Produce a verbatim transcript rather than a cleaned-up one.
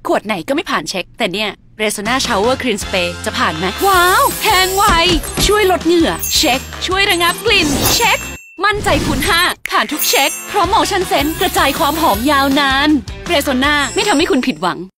ขวดไหนก็ไม่ผ่านเช็คแต่เนี่ยเรโซนาชาวเวอร์คลีนสเปรย์จะผ่านไหมว้าวแห้งไวช่วยลดเหงื่อเช็คช่วยระงับกลิ่นเช็คมั่นใจคูณห้าผ่านทุกเช็คเพราะโมชั่นเซนส์กระจายความหอมยาวนานเรโซนาไม่ทำให้คุณผิดหวัง